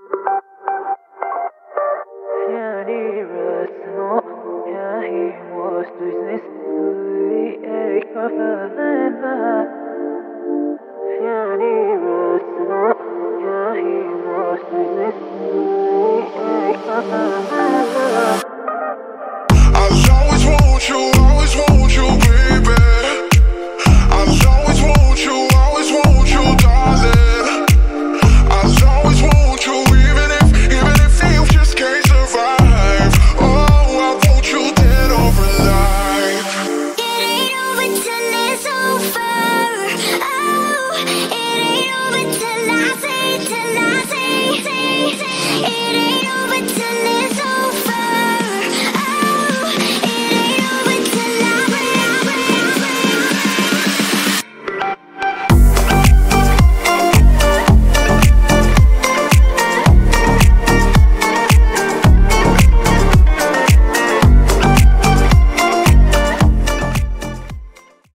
Yani resno yahi was business we kafa yani resno yahi was business we kafa